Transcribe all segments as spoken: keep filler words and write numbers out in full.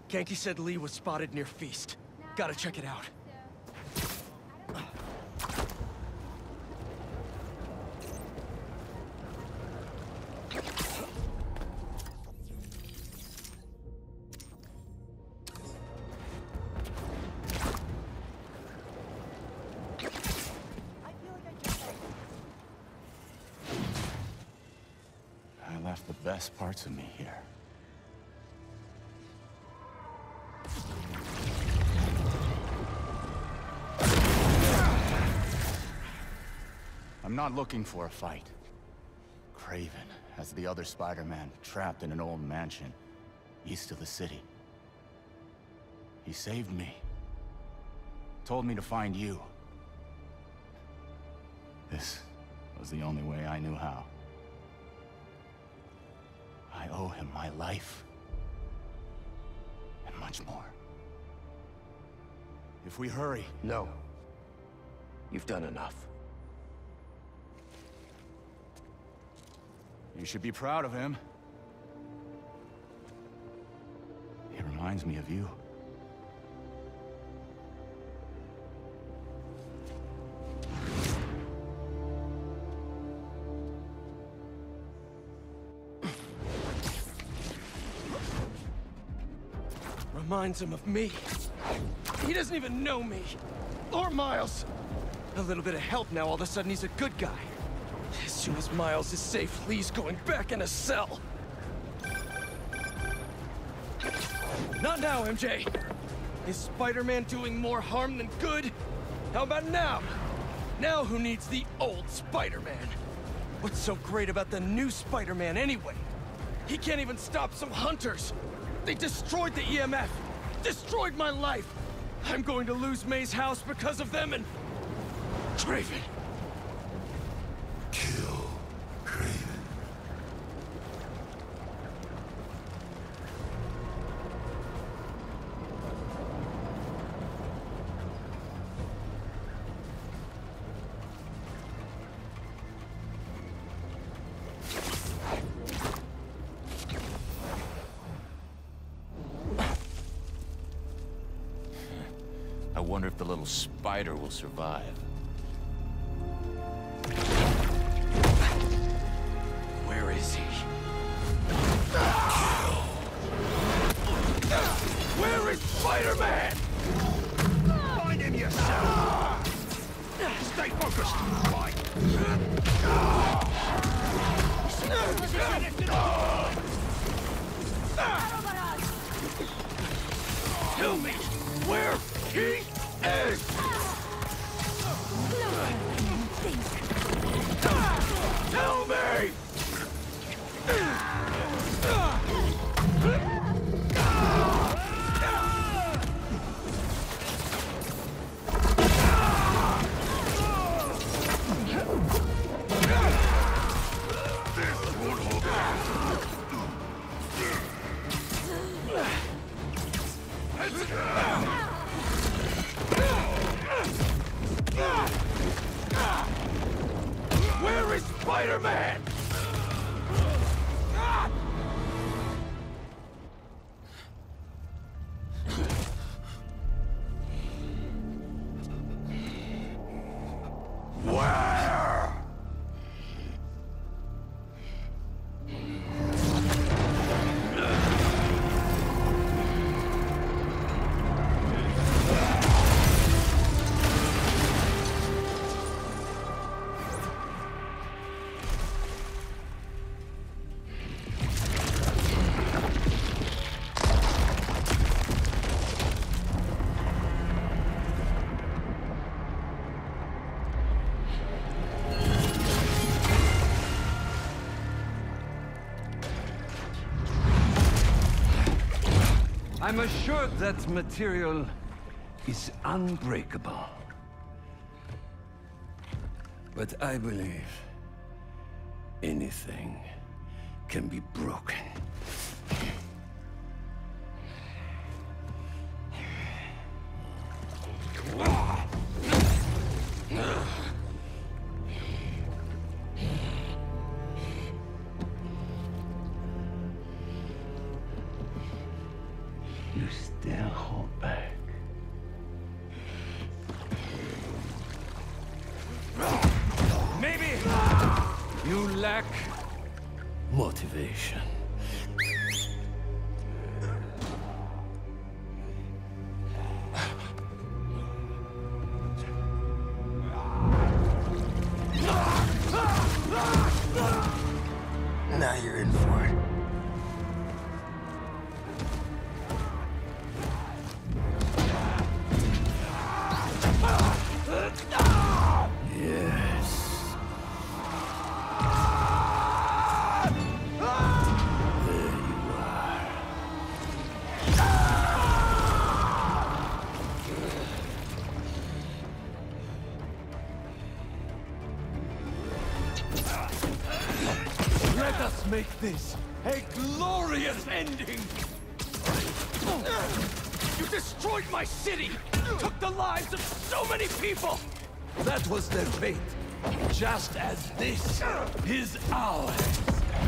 Ganke said Lee was spotted near Feast. Gotta check it out. I left the best parts of me here. I'm not looking for a fight. Kraven has the other Spider-Man trapped in an old mansion east of the city. He saved me. Told me to find you. This was the only way I knew how. I owe him my life. And much more. If we hurry... No. You've done enough. You should be proud of him. He reminds me of you. Reminds him of me. He doesn't even know me. Or Miles. A little bit of help now, all of a sudden he's a good guy. As soon as Miles is safe, Lee's going back in a cell. Not now, M J. Is Spider-Man doing more harm than good? How about now? Now who needs the old Spider-Man? What's so great about the new Spider-Man anyway? He can't even stop some hunters. They destroyed the E M F. Destroyed my life. I'm going to lose May's house because of them and... Kraven. Kill Kraven. I wonder if the little spider will survive. Where is he? Where is Spider-Man? Find him yourself! Stay focused! Right. Tell me where he is! Tell me! Where is Spider-Man? Where? I'm assured that material is unbreakable. But I believe anything can be broken. You They'll hold back. Maybe you lack motivation. Now you're in for it. Yes. There you are. Let us make this a glorious ending! You destroyed my city! Took the lives of so many people! That was their fate, just as this is ours.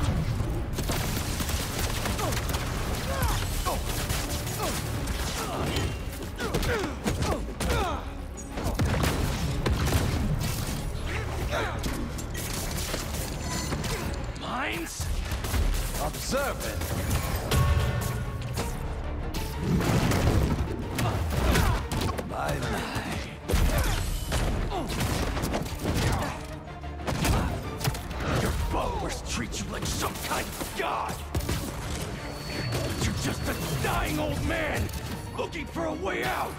Mines? Observe it. My, my. Your followers treat you like some kind of god! You're just a dying old man, looking for a way out!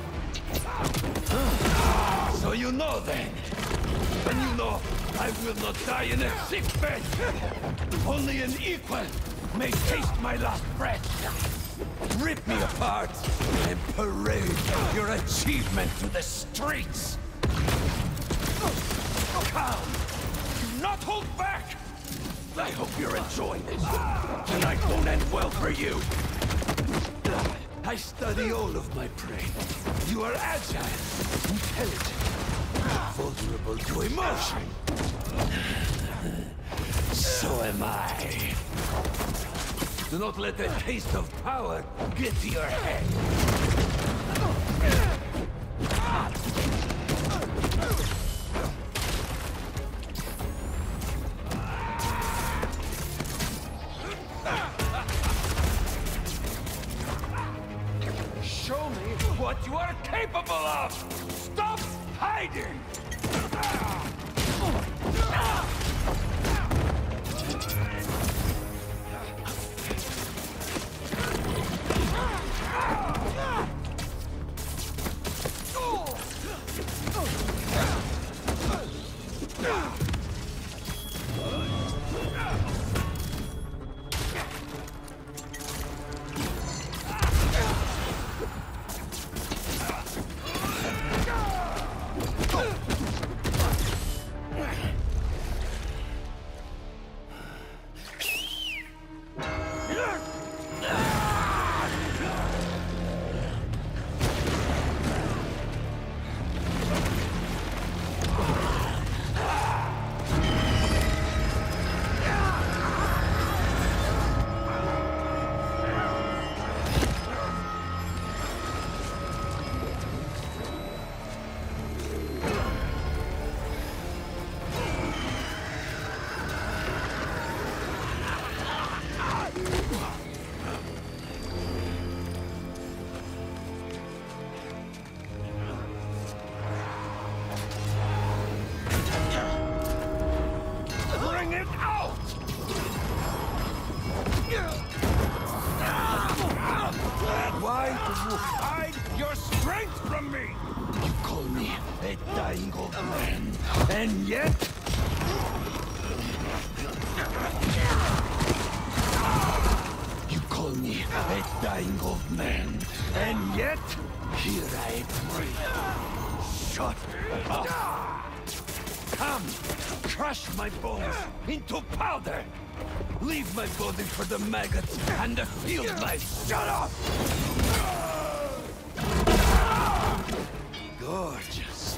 So you know then. And you know I will not die in a sick bed. Only an equal may taste my last breath. Rip me apart and parade your achievement to the streets. Come! Do not hold back! I hope you're enjoying this. Tonight won't end well for you. I study all of my prey. You are agile, intelligent, vulnerable to emotion. So am I. Do not let the taste of power get to your head. Show me what you are capable of! Stop hiding! Why do you hide your strength from me? You call me a dying old man, and yet... You call me a dying old man, and yet... Here I breathe. Shut up. Come, crush my bones into powder. Leave my body for the maggots and the field mice. Shut up! Gorgeous.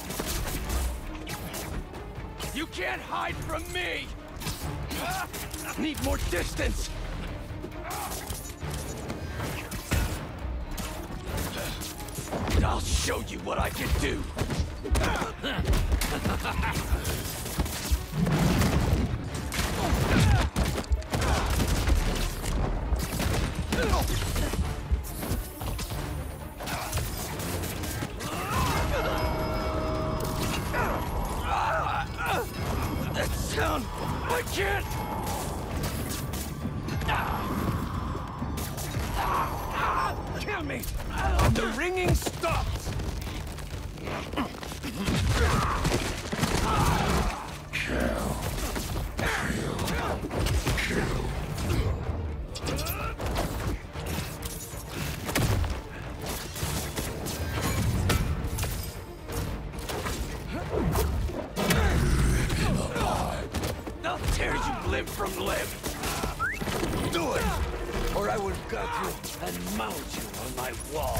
You can't hide from me! Need more distance! I'll show you what I can do! That sound! I can't! Kill me! The ringing stops! Kill. Kill. Kill. I'll tear you limb from limb! Do it! Or I will gut you and mount you on my wall.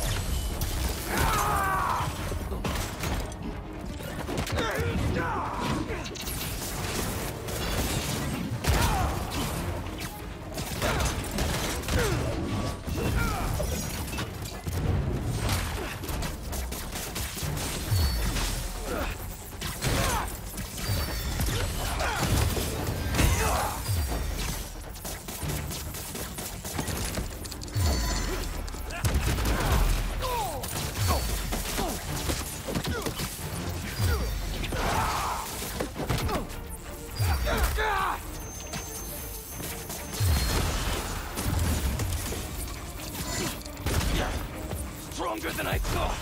Stronger than I thought!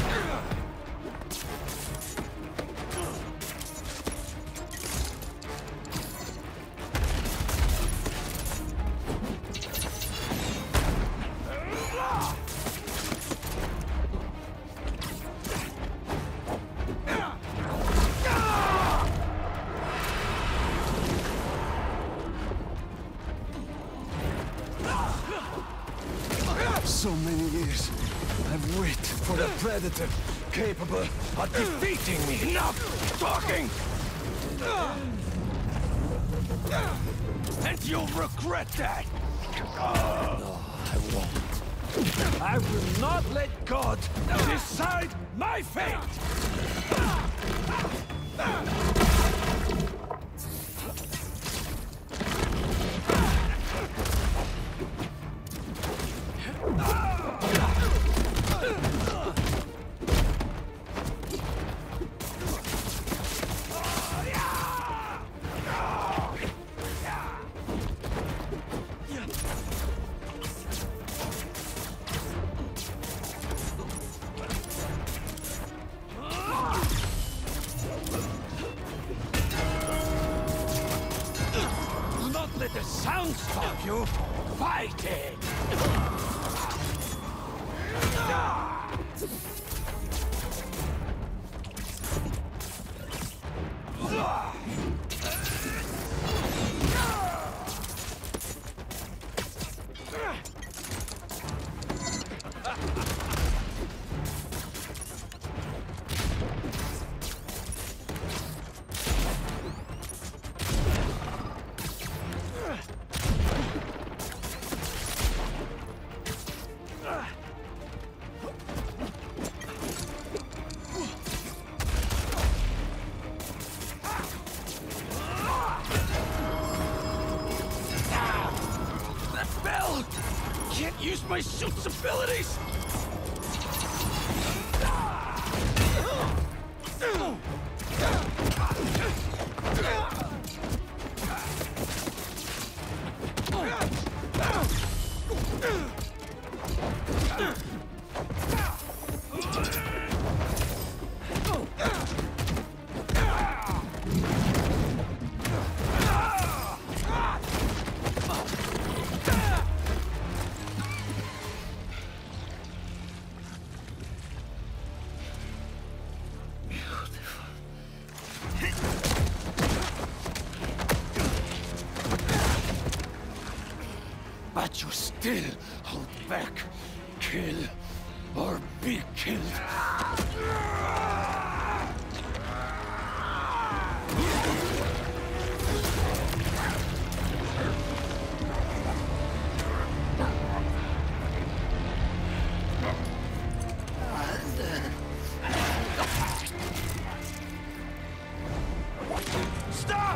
So many years, I've waited for the predator capable of defeating me. Enough talking! And you'll regret that! No, I won't. I will not let God decide my fate! Let the sound stop you! Fight it! Can't use my suit's abilities! But you still hold back. Kill or be killed. And Stop!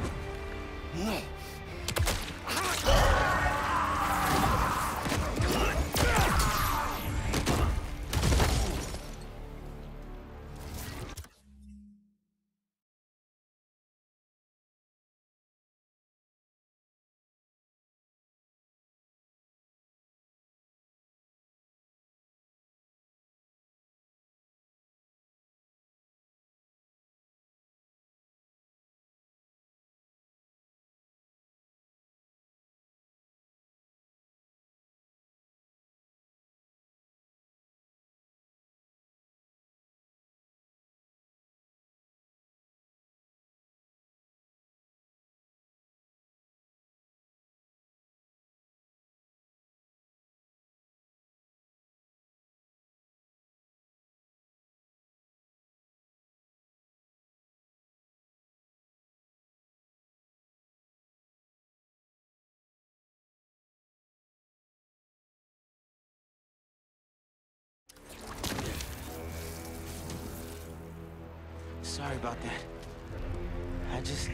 Sorry about that. I just...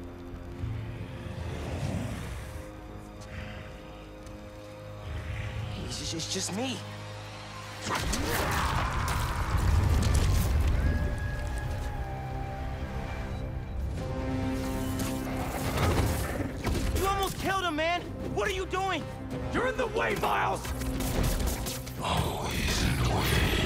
It's just, it's just me. You almost killed him, man! What are you doing? You're in the way, Miles! Always in the way.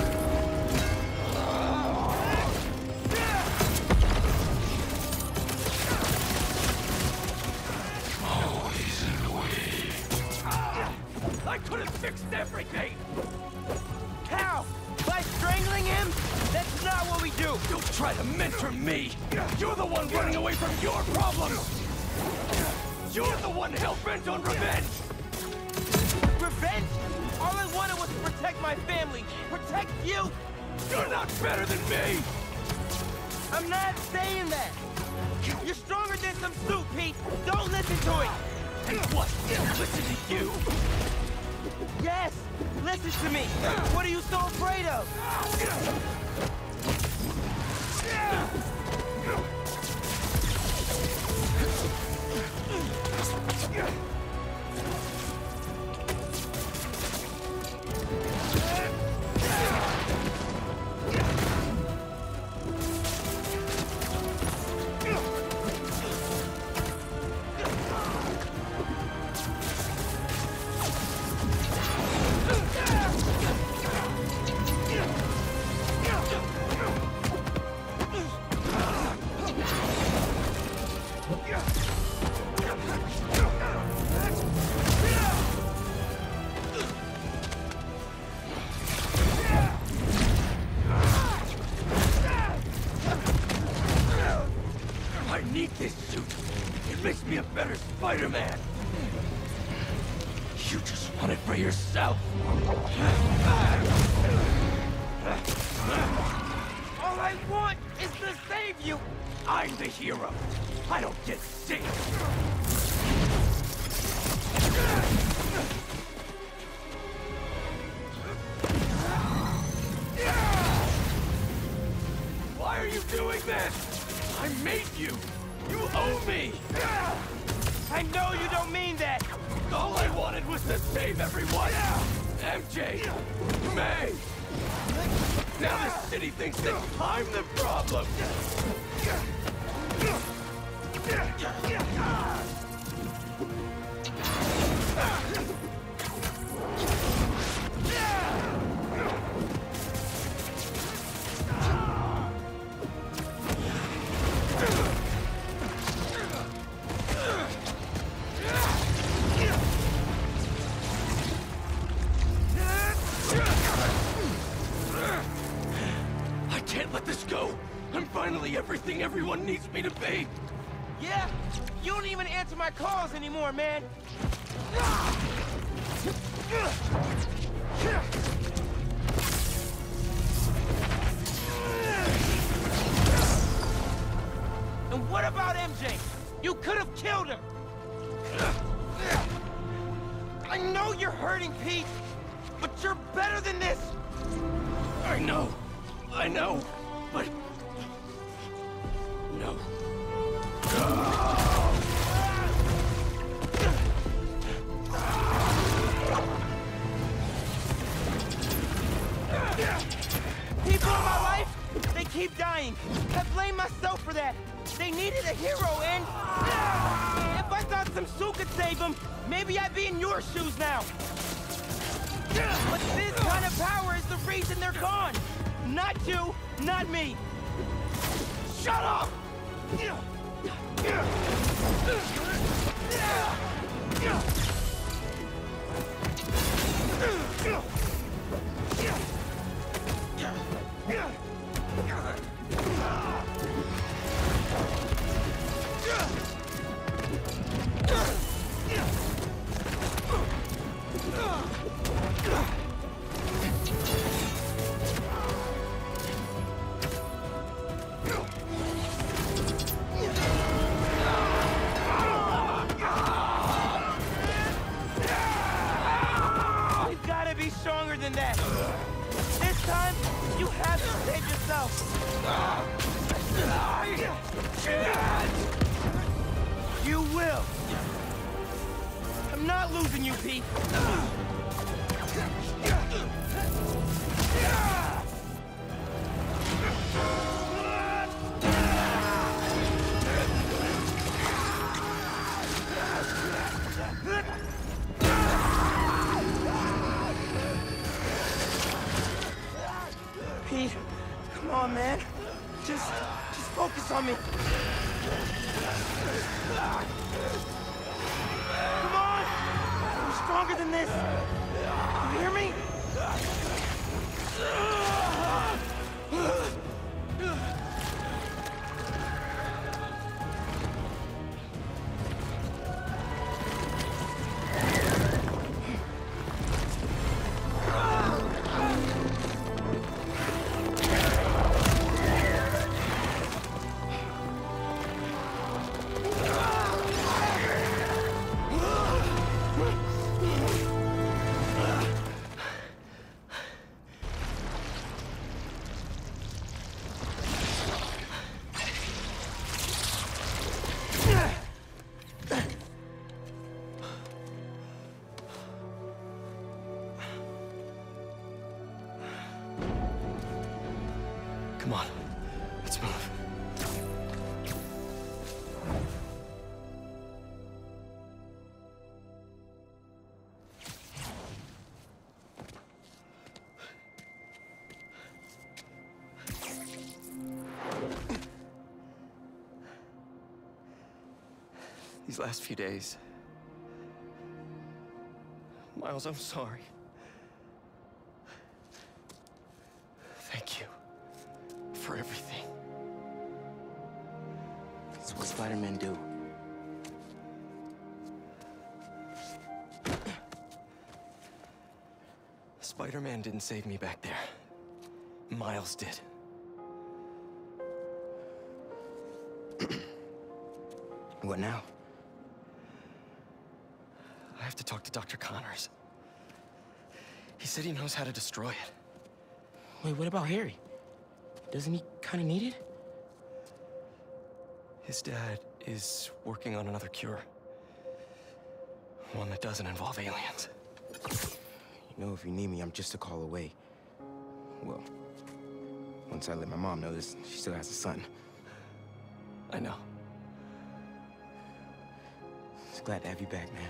I could have fixed everything! How? By strangling him? That's not what we do! You'll try to mentor me! You're the one running away from your problems! You're the one hell-bent on revenge! Revenge? All I wanted was to protect my family! Protect you! You're not better than me! I'm not saying that! You're stronger than some soup, Pete! Don't listen to it! And what? Listen to you? Yes! Listen to me! What are you so afraid of? I need this suit. It makes me a better Spider-Man. You just want it for yourself. All I want is to save you! I'm the hero. I don't get sick. Why are you doing this? I made you. You owe me. I know you don't mean that! All I wanted was to save everyone. M J, May. Now the city thinks that I'm the problem. I can't let this go. I'm finally everything everyone needs me to be. Yeah? You don't even answer my calls anymore, man! And what about M J? You could have killed him! I know you're hurting, Pete, but you're better than this! I know. I know. But... No. a hero, and if I thought some suit could save him, maybe I'd be in your shoes now. But this kind of power is the reason they're gone. Not you, not me. Shut up! Stronger than that. This time, you have to save yourself. You will. I'm not losing you, Pete. Pete, come on, man. Just, just focus on me. Come on! I'm stronger than this. You hear me? Come on, let's move. These last few days... Miles, I'm sorry. Thank you. For everything. It's what Spider-Man do. Spider-Man didn't save me back there. Miles did. What now? I have to talk to Doctor Connors. He said he knows how to destroy it. Wait, what about Harry? Doesn't he kind of need it? His dad is working on another cure. One that doesn't involve aliens. You know, if you need me, I'm just a call away. Well, once I let my mom know this, she still has a son. I know. Just glad to have you back, man.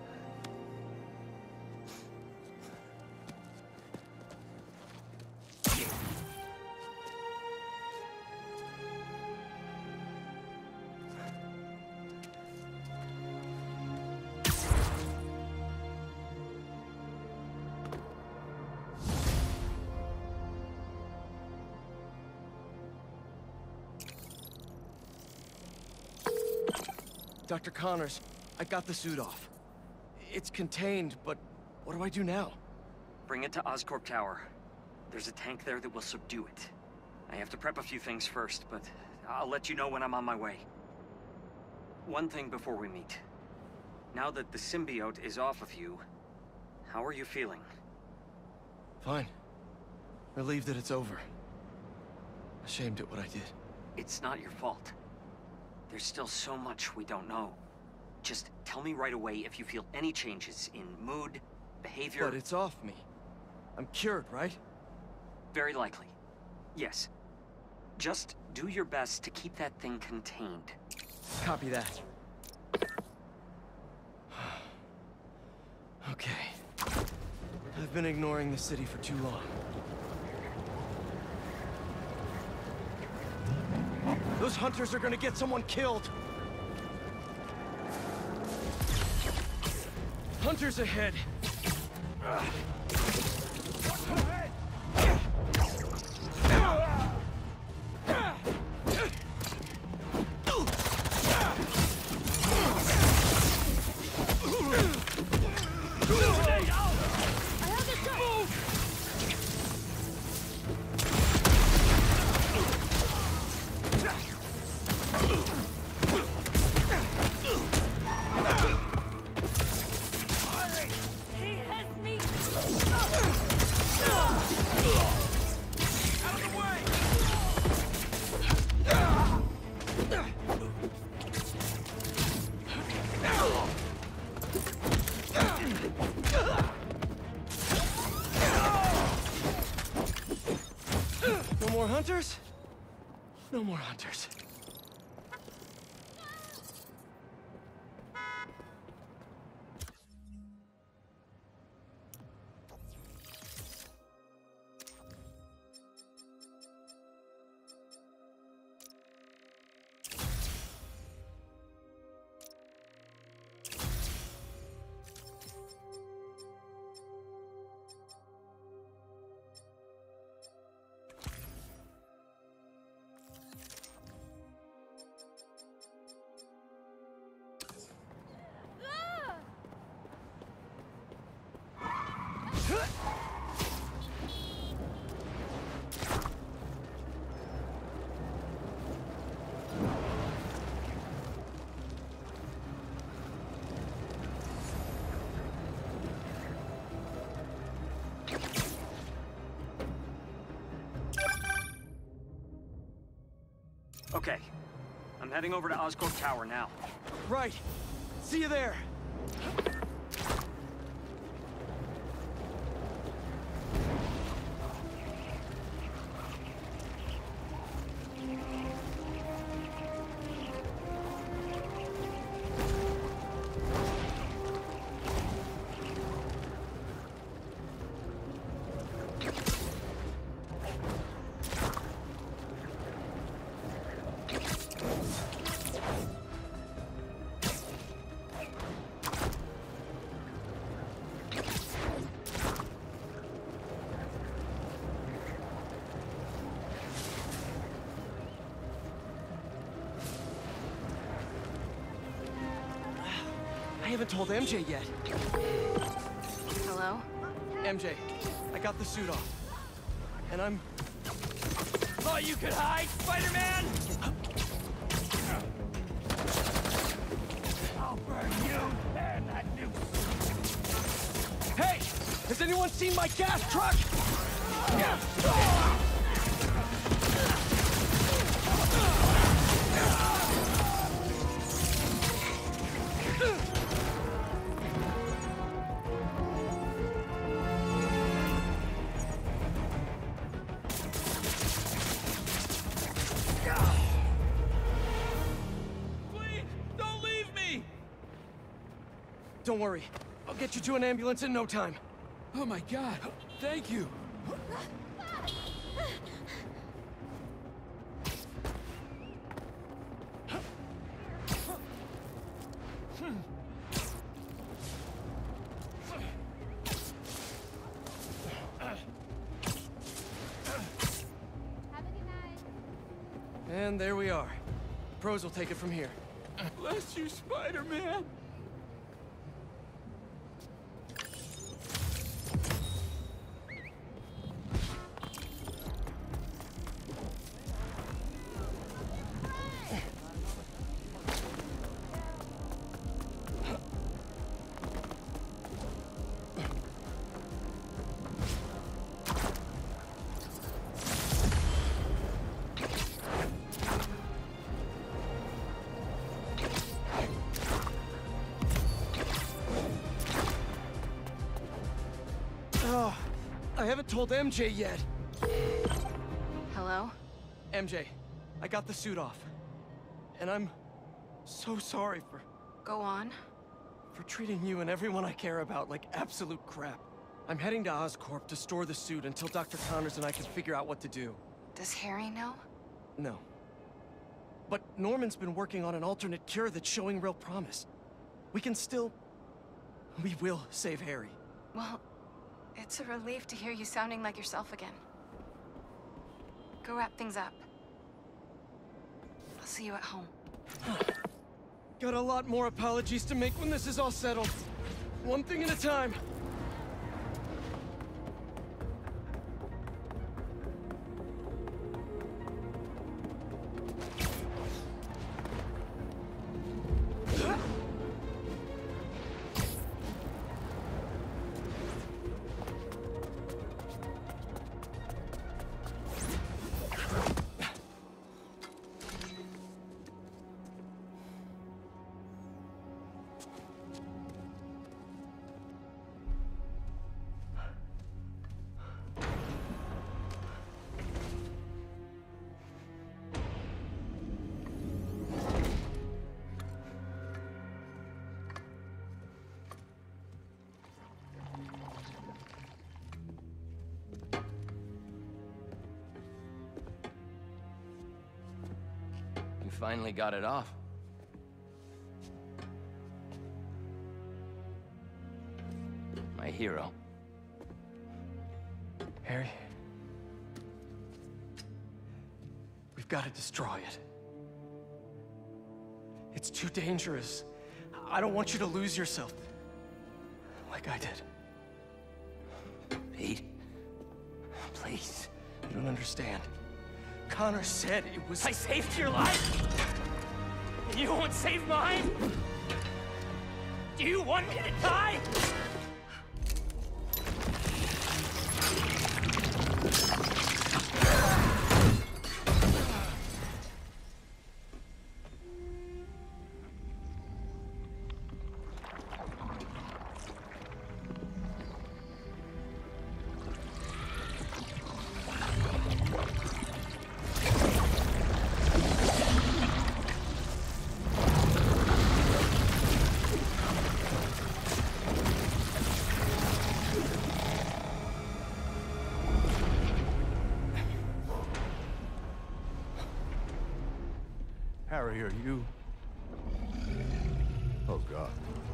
Doctor Connors, I got the suit off. It's contained, but what do I do now? Bring it to Oscorp Tower. There's a tank there that will subdue it. I have to prep a few things first, but I'll let you know when I'm on my way. One thing before we meet. Now that the symbiote is off of you, how are you feeling? Fine. Relieved that it's over. Ashamed at what I did. It's not your fault. There's still so much we don't know. Just tell me right away if you feel any changes in mood, behavior... But it's off me. I'm cured, right? Very likely. Yes. Just do your best to keep that thing contained. Copy that. Okay. I've been ignoring the city for too long. Those hunters are gonna get someone killed! Hunters ahead! No more hunters? No more hunters. Okay. I'm heading over to Oscorp Tower now. Right. See you there. I haven't told M J yet. Hello? M J, I got the suit off. And I'm... Thought you could hide, Spider-Man? I'll burn you and that noose. Hey! Has anyone seen my gas truck? Don't worry. I'll get you to an ambulance in no time. Oh my God, thank you. And there we are. The pros will take it from here. Bless you, Spider-Man. Oh, I haven't told M J yet. Hello? M J, I got the suit off. And I'm... so sorry for... Go on. for treating you and everyone I care about like absolute crap. I'm heading to Oscorp to store the suit until Doctor Connors and I can figure out what to do. Does Harry know? No. But Norman's been working on an alternate cure that's showing real promise. We can still... we will save Harry. Well, it's a relief to hear you sounding like yourself again. Go wrap things up. I'll see you at home. Got a lot more apologies to make when this is all settled. One thing at a time. You finally got it off. My hero. Harry, we've got to destroy it. It's too dangerous. I don't want you to lose yourself. Like I did. Pete, please. You don't understand. Connor said it was... I saved your life? And you won't save mine? Do you want me to die? Harry, are you... Oh, God.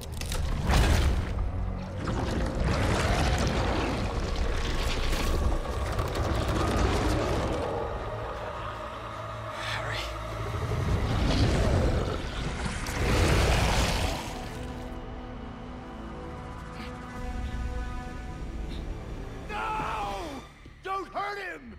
Harry. No! Don't hurt him!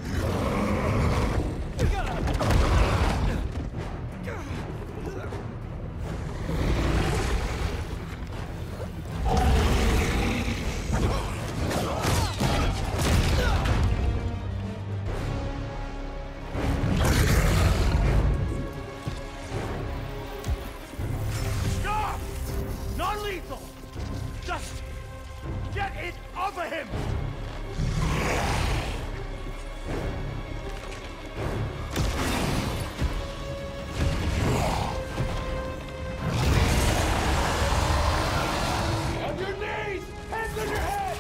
Stop! Not lethal! Just get it off of him! On your knees! Hands on your head!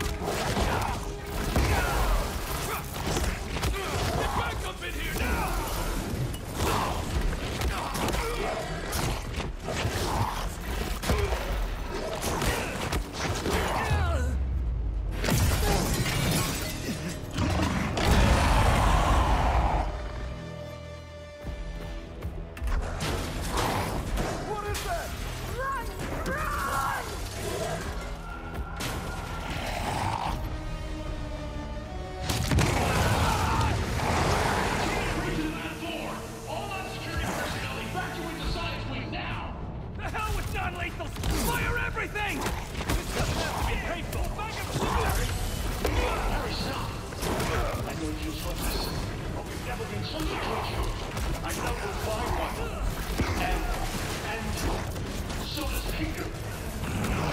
Get back up in here now! What is that? Run! Run! The hell with non-lethals! Fire everything! This doesn't have to be painful! Back and forth! Harry, stop! I know you're useless, but we've never been so secure you. I know we'll find one. And... and... so does Peter.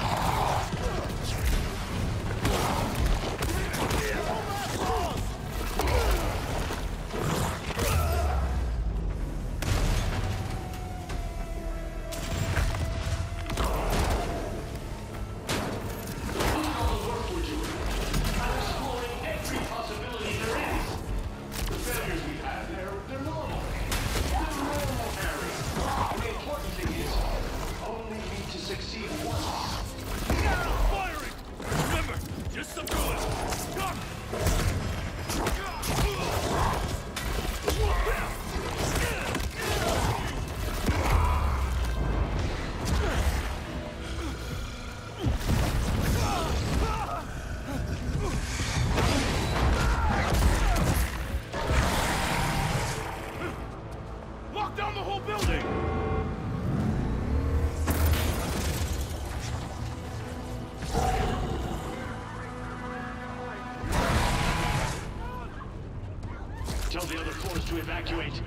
forced to evacuate.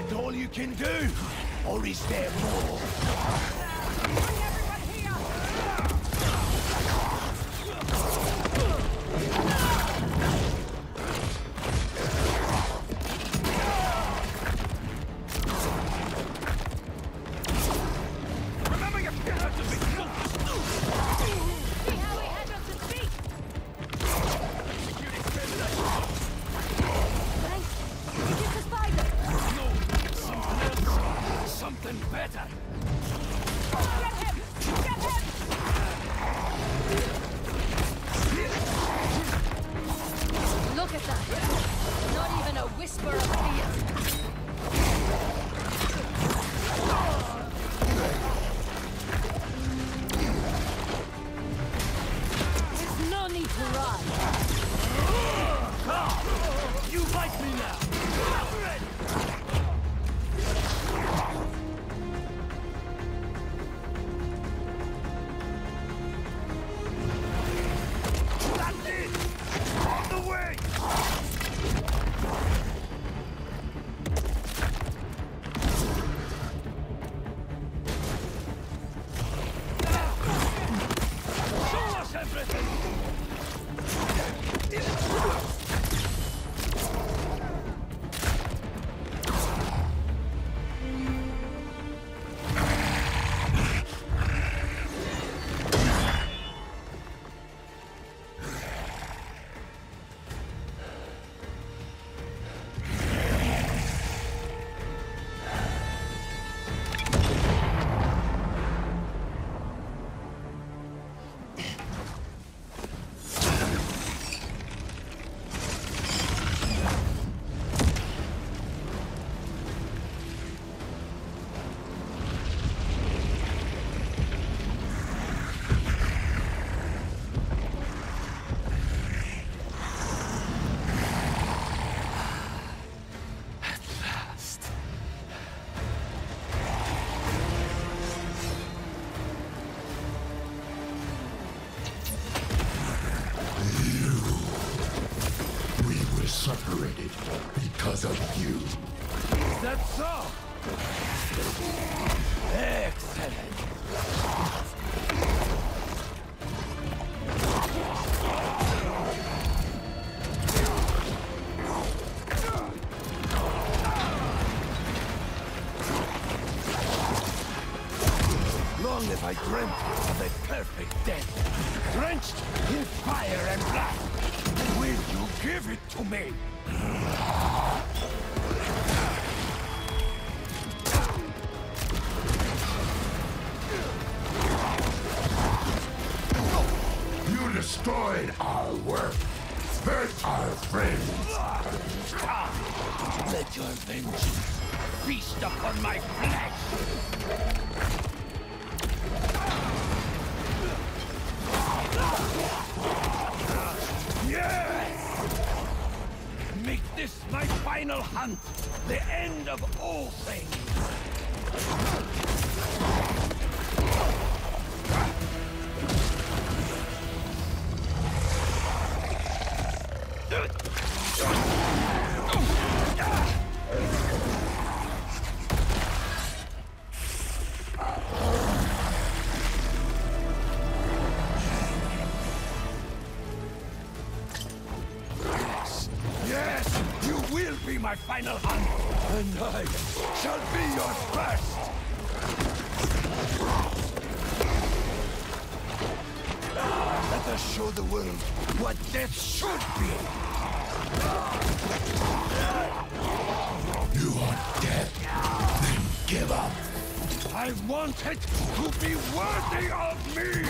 that all you can do? Or is there more? Separated because of you. Is that so? Excellent. Long have I dreamt of a perfect death, drenched in fire and blood. Will you give it to me? You destroyed our work, hurt our friends. Let your vengeance feast upon my flesh. Make this my final hunt, the end of all things. My final hunt, and I shall be your first. Let us show the world what death should be. You want death? Then give up. I want it to be worthy of me.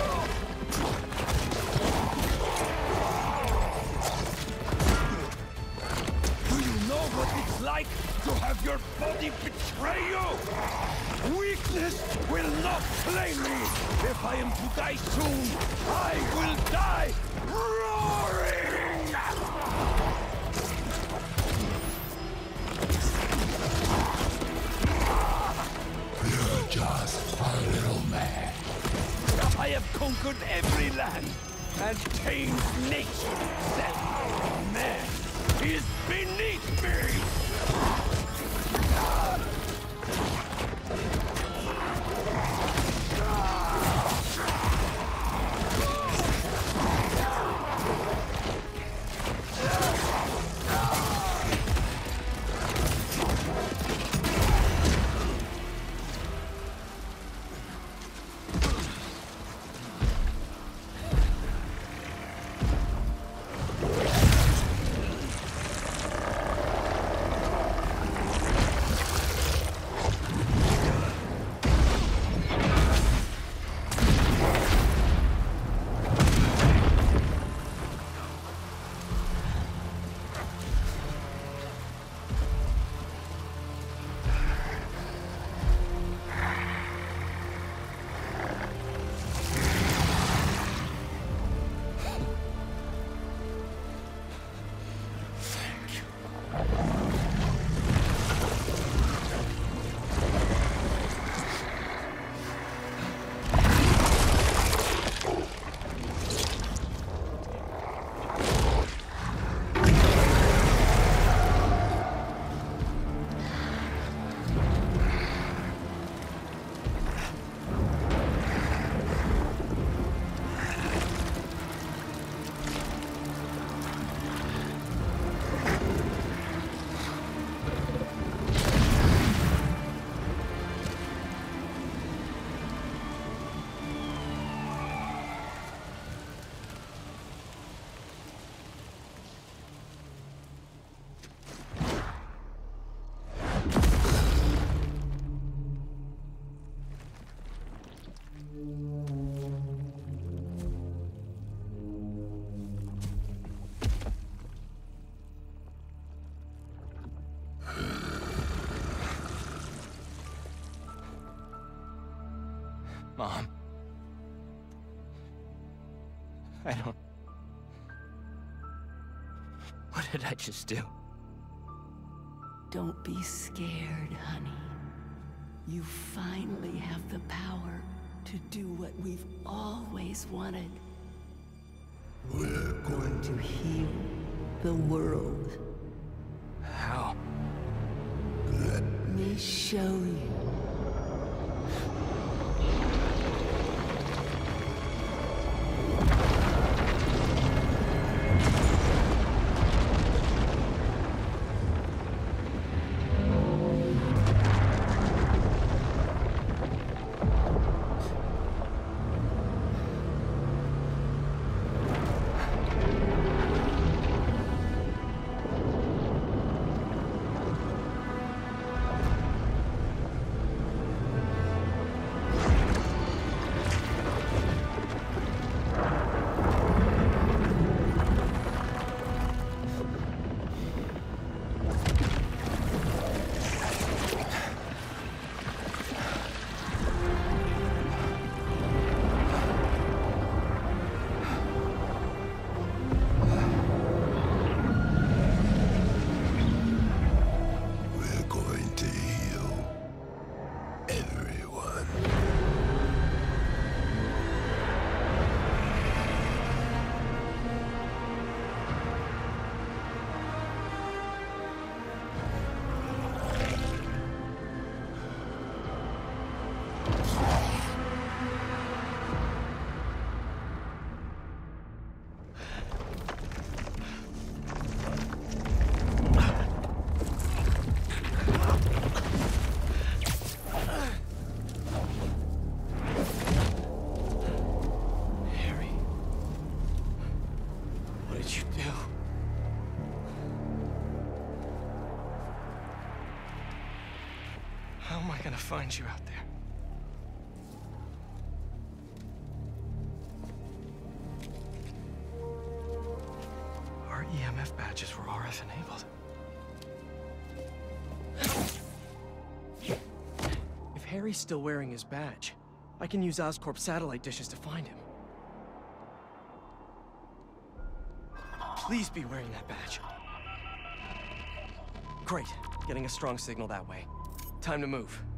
What it's like to have your body betray you? Weakness will not claim me! If I am to die soon, I will die roaring! You're just a little man. I have conquered every land and tamed nature itself. Man is beneath me! Mom. I don't... What did I just do? Don't be scared, honey. You finally have the power to do what we've always wanted. We're going to heal the world. How? Let me show you. How am I gonna find you out there? Our E M F badges were R F enabled. If Harry's still wearing his badge, I can use Oscorp satellite dishes to find him. Please be wearing that badge. Great. Getting a strong signal that way. Time to move.